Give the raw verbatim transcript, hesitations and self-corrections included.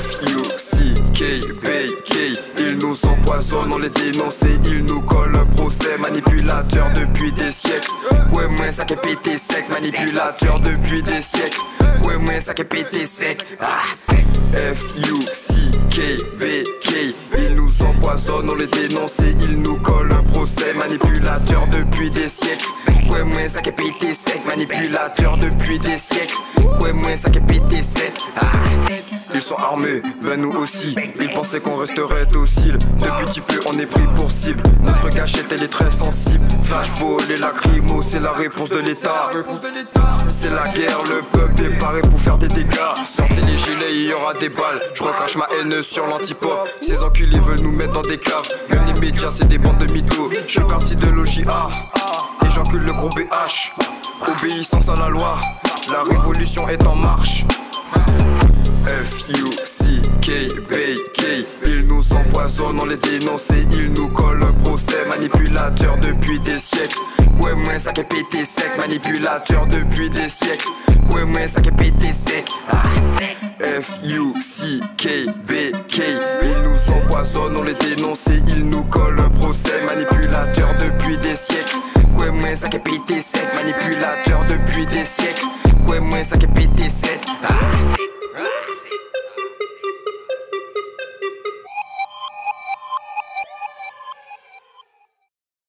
F U C K B K. Ils nous empoisonnent, on les dénonce et ils nous collent un procès. Manipulateur depuis des siècles. Ouais, moi ça qui est pété sec. Manipulateur depuis des siècles. Ouais, moi ça qui est pété sec. Ah, sec. F U C K B K. Ils nous empoisonnent, on les dénonce et ils nous collent un procès. Manipulateur depuis des siècles. Ouais, moi ça qui est pété sec. Manipulateur depuis des siècles. Ouais, moi ça qui est pété sec. Ah. Ils sont armés, ben nous aussi. Ils pensaient qu'on resterait docile. Depuis petit peu on est pris pour cible. Notre cachette elle est très sensible. Flashball et lacrymo, c'est la réponse de l'état. C'est la guerre, le peuple est paré pour faire des dégâts. Sortez les gilets, il y aura des balles. Je recrache ma haine sur l'antipop. Ces enculés veulent nous mettre dans des caves. Même les médias c'est des bandes de mythos. Je suis parti de l'O J A et j'encule le gros B H. Obéissance à la loi, la révolution est en marche. F U C K B K. Ils nous empoisonnent, on les dénonce et ils nous collent un procès. Manipulateur depuis des siècles. Ouais, moi ça qui est pété sec. Manipulateur depuis des siècles. Ouais, moi ça qui est pété sec. Ah. F U C K B K. Ils nous empoisonnent, on les dénonce et ils nous collent un procès. Manipulateur depuis des siècles. Ouais, moi ça qui est pété sec. Manipulateur depuis des siècles. Ouais, moi ça qui est pété sec. Ah.